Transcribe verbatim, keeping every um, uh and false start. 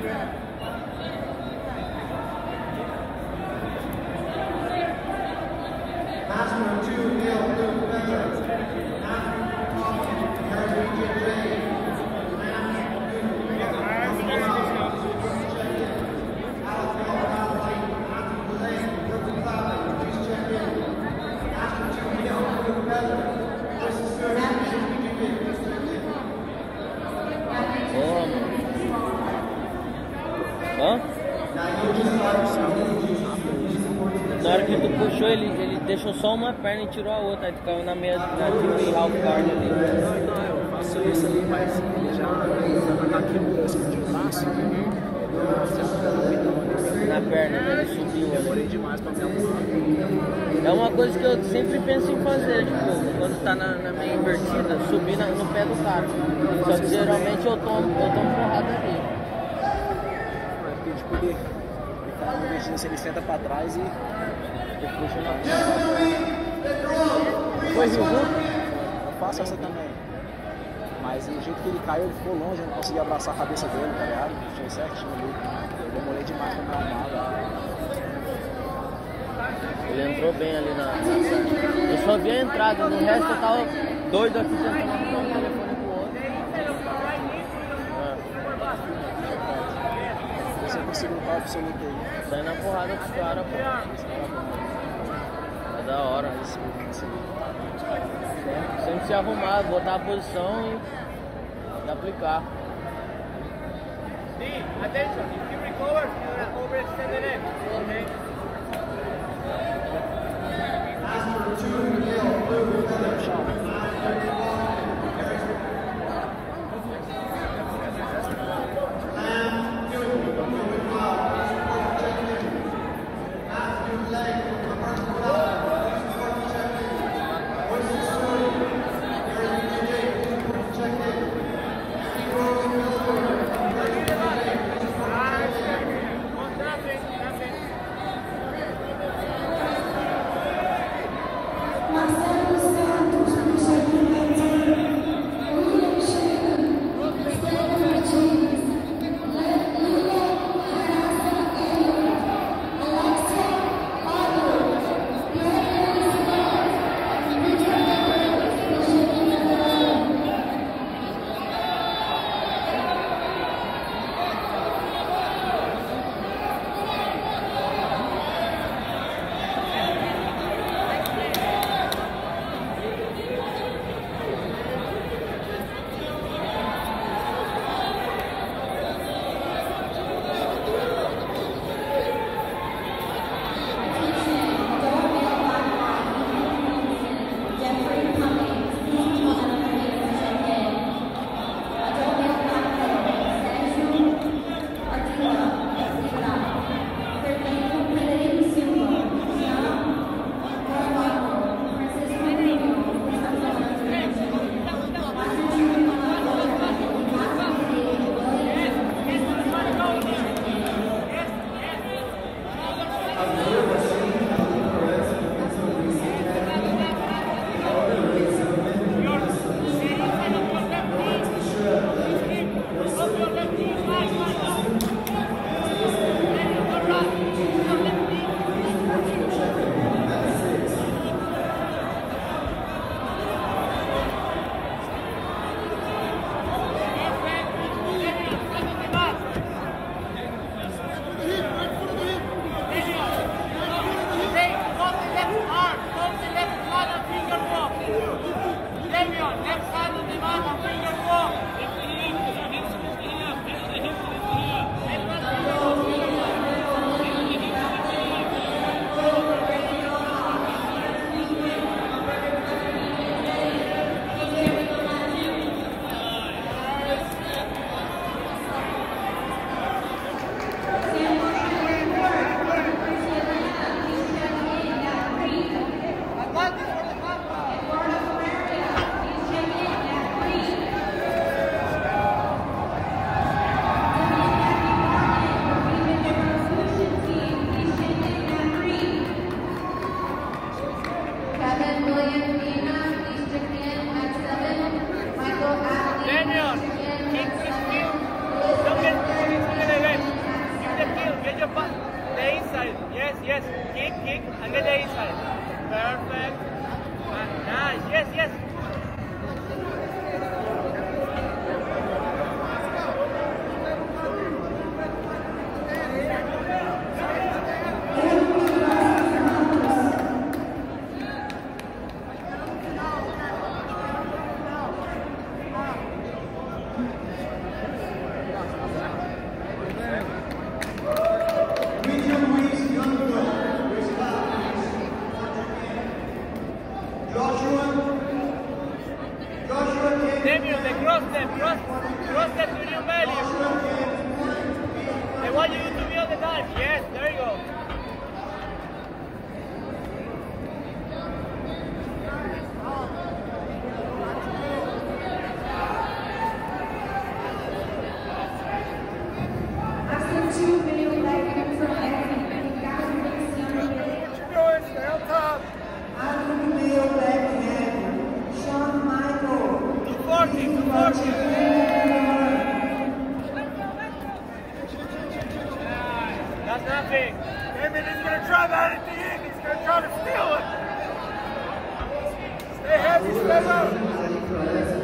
Hã? Na hora que tu puxou, ele, ele deixou só uma perna e tirou a outra, aí tu caiu na meia, na tipo half guard ali. Não, eu faço isso ali, mas ele já tá aqui no cima de braço. Na perna, né? Ele subiu. Demorei demais pra me arrumar. É uma coisa que eu sempre penso em fazer, tipo, quando tá na, na meia invertida, subir na, no pé do cara. Só que geralmente eu tomo, eu tomo porrada ali. Porque, tipo, ele, ele tá na invertida, assim, ele senta pra trás e Eu puxo na Foi, viu? Eu faço essa também. Mas o jeito que ele caiu, ele ficou longe, eu não consegui abraçar a cabeça dele, tá ligado? Tinha certinho ali. Eu demorei demais pra me arrumar. Ele entrou bem ali na, na perna. Eu só vi a entrada, no resto eu tava doido aqui tentando arrumar um telefone pro outro. Ah. Você conseguiu um pau absoluto aí. Sai na porrada com os caras, pô. É da hora. Sempre se arrumar, botar a posição e aplicar. Attention, if you recover, you overextend the neck. Okay? Perfect. Nice. Yes, yes. Damien, the cross step, cross, cross step to new value. They want you to be all the time. Yes, there you go. After two video like from every Stay on top. Shawn Michael. two forty, two forty. That's nothing. Damien is going to try that at the end. He's going to try to steal it. Stay heavy, stay low.